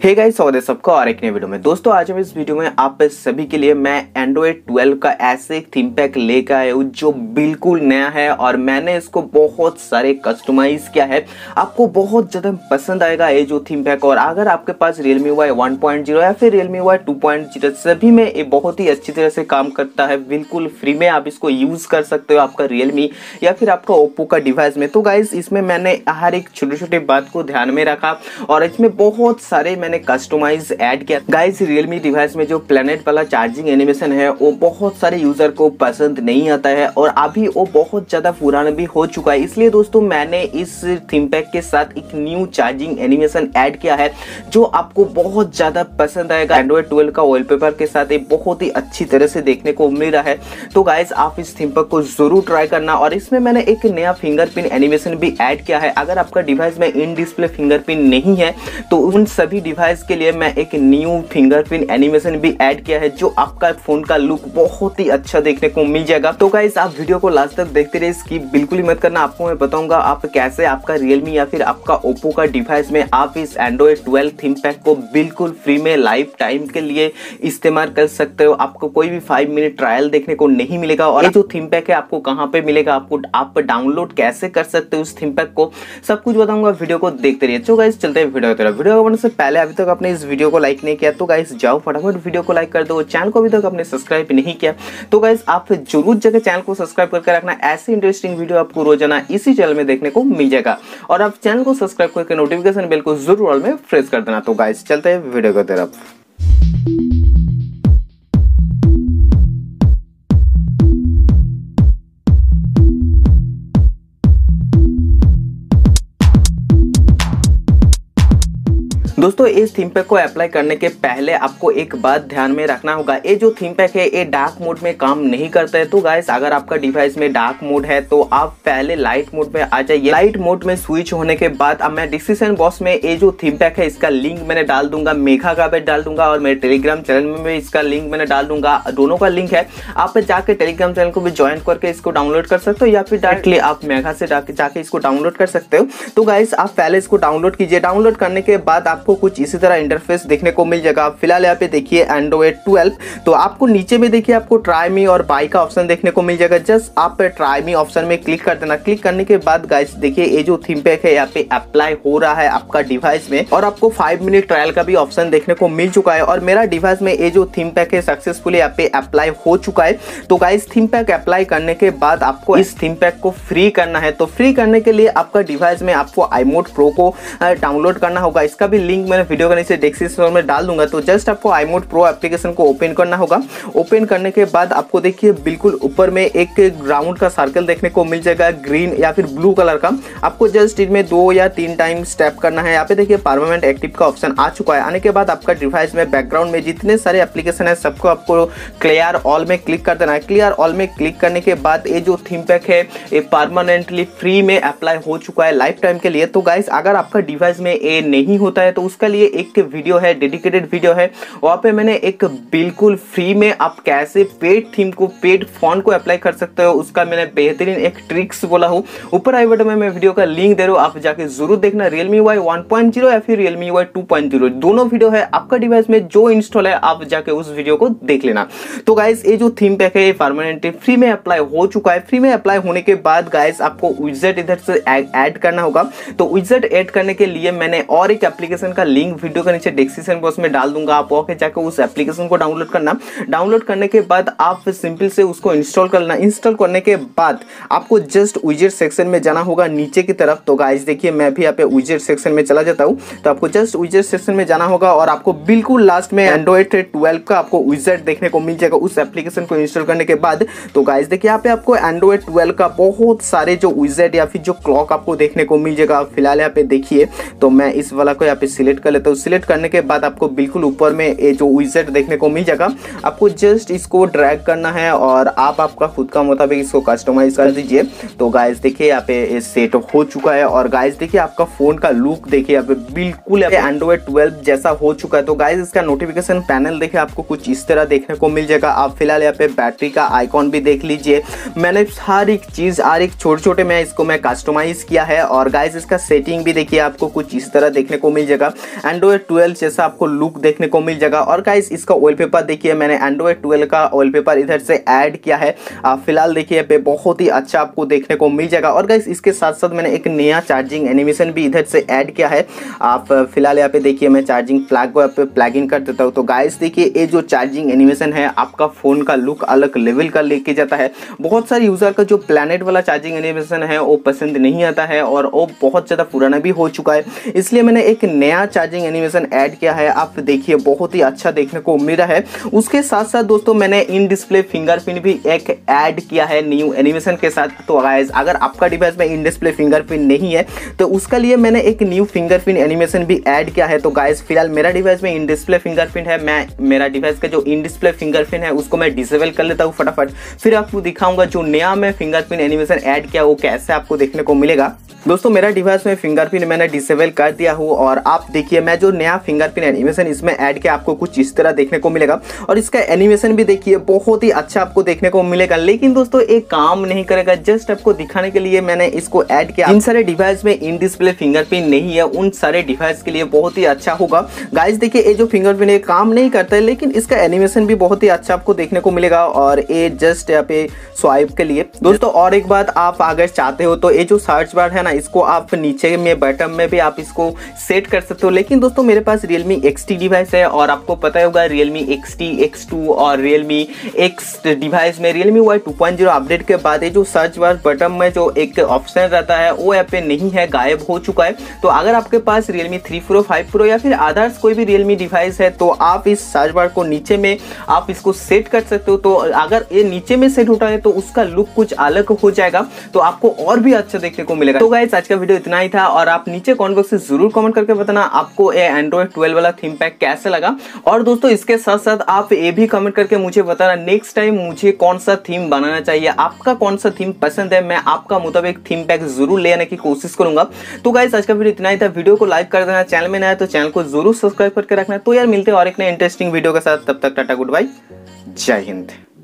Hey guys, स्वागत है सबका और एक नए वीडियो में। दोस्तों आज हम इस वीडियो में आप सभी के लिए मैं एंड्रॉइड 12 का ऐसे एक थीम पैक लेकर आया हूँ जो बिल्कुल नया है और मैंने इसको बहुत सारे कस्टमाइज किया है। आपको बहुत ज़्यादा पसंद आएगा ये जो थीम पैक। और अगर आपके पास Realme UI 1.0 या फिर Realme UI 2.0 सभी में ये बहुत ही अच्छी तरह से काम करता है। बिल्कुल फ्री में आप इसको यूज़ कर सकते हो आपका Realme या फिर आपका Oppo का डिवाइस में। तो गाइस इसमें मैंने हर एक छोटे छोटे बात को ध्यान में रखा और इसमें बहुत सारे मैंने कस्टमाइज ऐड किया। गाइस Realme डिवाइस में जो प्लैनेट वाला चार्जिंग एनिमेशन है वो बहुत सारे यूजर को पसंद नहीं आता है और अभी वो बहुत ज्यादा पुराना भी हो चुका है। इसलिए दोस्तों मैंने इस थीम पैक के साथ एक न्यू चार्जिंग एनिमेशन ऐड किया है जो आपको बहुत ज्यादा पसंद आएगा। एंड्रॉइड 12 का वॉलपेपर के साथ ये बहुत ही अच्छी तरह से देखने को मिल रहा है। तो गाइस आप इस थीम पैक को जरूर ट्राई करना। और इसमें मैंने एक नया फिंगरप्रिंट एनिमेशन भी ऐड किया है। अगर आपका डिवाइस में इन डिस्प्ले फिंगरप्रिंट नहीं है तो उन सभी डिवाइस के लिए मैं एक न्यू फिंगरप्रिंट एनिमेशन भी ऐड किया है जो आपका फोन का लुक बहुत ही अच्छा देखने को मिल जाएगा। तो गाइस आप वीडियो को लास्ट तक देखते रहिए, स्किप बिल्कुल ही मत करना। आपको मैं बताऊंगा आप कैसे आपका Realme या फिर आपका Oppo का डिवाइस में आप इस एंड्रॉइड 12 थीम पैक को बिल्कुल फ्री में लाइफ टाइम के लिए इस्तेमाल कर सकते हो। आपको कोई भी 5 मिनट ट्रायल देखने को नहीं मिलेगा। और ये जो थीम पैक है आपको कहाँ पे मिलेगा, आपको आप डाउनलोड कैसे कर सकते हो उस थीम पैक को, सब कुछ बताऊंगा। वीडियो को देखते रहिए। तो गाइस चलते हैं वीडियो की तरफ। वीडियो बनने से पहले अभी तक आपने इस वीडियो को लाइक नहीं किया तो गाइस जाओ फटाफट वीडियो को लाइक कर दो। चैनल को अभी तक आपने सब्सक्राइब नहीं किया तो गाइस आप जरूर जगह चैनल को सब्सक्राइब करके रखना। ऐसे इंटरेस्टिंग वीडियो आपको रोजाना इसी चैनल में देखने को मिल जाएगा। और आप चैनल को सब्सक्राइब करके नोटिफिकेशन बेल को जरूर ऑल में प्रेस कर देना। तो गाइस चलते हैं वीडियो की तरफ। दोस्तों इस थीम पैक को अप्लाई करने के पहले आपको एक बात ध्यान में रखना होगा। ये जो थीम पैक है ये डार्क मोड में काम नहीं करता है। तो गाइस अगर आपका डिवाइस में डार्क मोड है तो आप पहले लाइट मोड में आ जाइए। लाइट मोड में स्विच होने के बाद अब मैं डिस्क्रिप्शन बॉक्स में ये जो थीम पैक है इसका लिंक मैंने डाल दूंगा, मेघा का भी डाल दूंगा और मेरे टेलीग्राम चैनल में भी इसका लिंक मैंने डाल दूंगा। दोनों का लिंक है, आप जाके टेलीग्राम चैनल को भी ज्वाइन करके इसको डाउनलोड कर सकते हो या फिर डायरेक्टली आप मेघा से जाके इसको डाउनलोड कर सकते हो। तो गाइस आप पहले इसको डाउनलोड कीजिए। डाउनलोड करने के बाद आपको कुछ इसी तरह इंटरफेस देखने को मिल जाएगा। फिलहाल यहाँ पे देखिए एंड्रॉइड 12 तो आपको नीचे में देखिए आपको ट्राई मी और बाय का ऑप्शन देखने को मिल जाएगा। जस्ट आप ट्राई मी ऑप्शन में क्लिक कर देना। क्लिक करने के बाद गाइस देखिए ये जो थीम पैक है यहाँ पे अप्लाई हो रहा है आपका डिवाइस में और आपको 5 मिनट ट्रायल का भी ऑप्शन देखने को मिल चुका है। और मेरा डिवाइस में ये जो थीम पैक है सक्सेसफुली यहाँ पे अप्लाई हो चुका है। तो गाइस थीम पैक अप्लाई करने के बाद आपको इस थीम पैक को फ्री करना है। तो फ्री करने के लिए आपका डिवाइस में आपको iMode Pro को डाउनलोड करना होगा। इसका भी लिंक मैंने वीडियो के नीचे डिस्क्रिप्शन में डाल दूंगा। तो जस्ट आपको iMode Pro एप्लीकेशन को ओपन करना होगा। ओपन करने के बाद आपको देखिए बिल्कुल ऊपर में एक राउंड का सर्कल देखने को मिल जाएगा ग्रीन या फिर ब्लू कलर का। आपको जस्ट इसमें 2 या 3 टाइम स्टेप करना है। यहाँ पे देखिए परमानेंट एक्टिव का ऑप्शन आ चुका है। आने के बाद आपका डिवाइस में बैकग्राउंड में जितने सारे एप्लीकेशन है सबको आपको क्लियर ऑल में क्लिक कर देना है। क्लियर ऑल में क्लिक करने के बाद ये जो थीम पैक है ये परमानेंटली फ्री में अप्लाई हो चुका है लाइफ टाइम के लिए। तो गाइस अगर आपका डिवाइस में ये नहीं होता है तो उसका लिए एक वीडियो है, डेडिकेटेड वीडियो है। वहाँ पे मैंने एक बिल्कुल फ्री में आप कैसे पेड थीम को, पेड फॉन्ट को अप्लाई कर सकते हो उसका मैंने बेहतरीन एक ट्रिक्स बोला हूँ। ऊपर आई बटन में मैं वीडियो का लिंक दे रहा हूँ, आप जाके जरूर देखना। Realme UI 1.0 या फिर Realme UI 2.0 दोनों वीडियो है। आपका डिवाइस में जो इंस्टॉल है आप जाके उस वीडियो को देख लेना। तो गाइस ये जो थीम पैक है ये परमानेंटली फ्री में अप्लाई हो चुका है। फ्री में अप्लाई होने के बाद गाइस आपको विजेट इधर से ऐड करना होगा। तो विजेट ऐड करने के लिए मैंने और एक एप्लीकेशन का लिंक वीडियो के नीचे डिस्क्रिप्शन बॉक्स में डाल दूंगा। आप वहां जाकर उस एप्लीकेशन को डाउनलोड करना। डाउनलोड करने के बाद आप सिंपल से उसको इंस्टॉल कर लेना। इंस्टॉल करने के बाद आपको जस्ट विजेट सेक्शन में जाना होगा नीचे की तरफ। तो गाइस देखिए मैं भी यहाँ पे विजेट सेक्शन में चला जाता हूँ। तो आपको जस्ट विजेट सेक्शन में जाना होगा और आपको बिल्कुल लास्ट में एंड्रॉइड 12 का आपको विजेट देखने को मिल जाएगा उस एप्लीकेशन को इंस्टॉल करने के बाद। तो गाइस देखिए यहाँ पे आपको एंड्रॉइड 12 का बहुत सारे जो विजेट या फिर जो क्लॉक आपको देखने को मिल जाएगा। फिलहाल यहाँ पे देखिए तो मैं इस वाला को यहाँ पे सिलेक्ट कर लेता हूँ। सिलेक्ट करने के बाद आपको बिल्कुल ऊपर में ये जो विजेट देखने को मिल जाएगा। आपको जस्ट इसको ड्रैग करना है और आप आपका खुद का मुताबिक इसको कस्टमाइज कर दीजिए। तो गाइस देखिए यहाँ पे सेट हो चुका है। और गाइस देखिए आपका फोन का लुक देखिए यहाँ पे बिल्कुल एंड्रॉइड 12 जैसा हो चुका है। तो गाइस इसका नोटिफिकेशन पैनल देखिए आपको कुछ इस तरह देखने को मिल जाएगा। आप फिलहाल यहाँ पे बैटरी का आइकॉन भी देख लीजिए। मैंने हर एक चीज हर एक छोटे मैं इसको मैं कस्टमाइज किया है। और गाइस इसका सेटिंग भी देखिए आपको कुछ इस तरह देखने को मिल जाएगा। एंड्रॉइड 12 जैसा आपको लुक देखने को मिल जाएगा। और गाइस इसका वॉलपेपर देखिए, मैंने एंड्रॉइड 12 का वॉलपेपर इधर से ऐड किया है। फिलहाल देखिए पे बहुत ही अच्छा आपको देखने को मिल जाएगा। और गाइस इसके साथ साथ मैंने एक नया चार्जिंग एनिमेशन भी इधर से ऐड किया है। आप फिलहाल यहाँ पे देखिए, मैं चार्जिंग प्लग को पे प्लग इन कर देता हूँ। तो गाइस देखिए ये जो चार्जिंग एनिमेशन है आपका फोन का लुक अलग लेवल का लेके जाता है। बहुत सारे यूजर का जो प्लैनेट वाला चार्जिंग एनिमेशन है वो पसंद नहीं आता है और वो बहुत ज़्यादा पुराना भी हो चुका है, इसलिए मैंने एक नया चार्जिंग एनिमेशन ऐड किया है। आप देखिए बहुत ही अच्छा देखने को मिल रहा है। उसके साथ साथ दोस्तों मैंने इन डिस्प्ले फिंगरप्रिंट भी एक ऐड किया है न्यू एनिमेशन के साथ। तो गाइस अगर आपका डिवाइस में इन डिस्प्ले फिंगरप्रिंट नहीं है तो उसका लिए मैंने एक न्यू फिंगरप्रिंट एनिमेशन भी ऐड किया है। तो गाइस फिलहाल मेरा डिवाइस में इन डिस्प्ले फिंगरप्रिंट है, मैं मेरा डिवाइस का जो इन डिस्प्ले फिंगरप्रिंट है उसको मैं डिसेबल कर लेता हूँ फटाफट, फिर आपको दिखाऊंगा जो नया मैं फिंगरप्रिंट एनिमेशन ऐड किया वो कैसे आपको देखने को मिलेगा। दोस्तों मेरा डिवाइस में फिंगरप्रिंट मैंने डिसेबल कर दिया हूँ और आप देखिए मैं जो नया फिंगरप्रिंट एनिमेशन इसमें ऐड किया आपको कुछ इस तरह देखने को मिलेगा। और इसका एनिमेशन भी देखिए बहुत ही अच्छा आपको देखने को मिलेगा। लेकिन दोस्तों ये काम नहीं करेगा, जस्ट आपको दिखाने के लिए मैंने इसको ऐड किया। इन सारे डिवाइस में इन डिस्प्ले फिंगरप्रिंट नहीं है, उन सारे डिवाइस के लिए बहुत ही अच्छा होगा। गाइस देखिए ये जो फिंगरप्रिंट है काम नहीं करता है, लेकिन इसका एनिमेशन भी बहुत ही अच्छा आपको देखने को मिलेगा। और ये जस्ट यहाँ पे स्वाइप के लिए दोस्तों। और एक बात, आप अगर चाहते हो तो ये जो सर्च बार है ना इसको आप नीचे में बटन में भी आप इसको सेट कर सकते हो। लेकिन दोस्तों मेरे पास Realme XT डिवाइस है और आपको पता होगा Realme XT, X2 और Realme X डिवाइस में Realme UI 2.0 अपडेट के बाद ये जो सर्च बार बटन में जो एक ऑप्शन रहता है वो यहाँ पे नहीं है, गायब हो चुका है। तो अगर आपके पास Realme 3 Pro, 5 Pro या फिर अदर्स कोई भी Realme डिवाइस है तो आप इस सर्च बार को नीचे में आप इसको सेट कर सकते हो। तो अगर ये नीचे में सेट होता है तो उसका लुक कुछ अलग हो जाएगा, तो आपको और भी अच्छा देखने को मिलेगा। तो गाइस आज का वीडियो इतना ही था और आप नीचे कमेंट बॉक्स में जरूर कमेंट करके बताना आपको ये एंड्रॉइड 12 वाला थीम पैक कैसे लगा। और दोस्तों इसके साथ साथ आप ये भी कमेंट करके मुझे बताना नेक्स्ट टाइम मुझे कौन सा थीम बनाना चाहिए, आपका कौन सा थीम पसंद है, मैं आपका मुताबिक थीम पैक जरूर ले आने की कोशिश करूंगा। तो गाइस आज का वीडियो इतना ही था। वीडियो को लाइक कर देना, चैनल में नया है तो चैनल को जरूर सब्सक्राइब करके रखना। तो यार मिलते हैं और एक नए इंटरेस्टिंग वीडियो के साथ, तब तक टाटा गुड बाय, जय हिंद।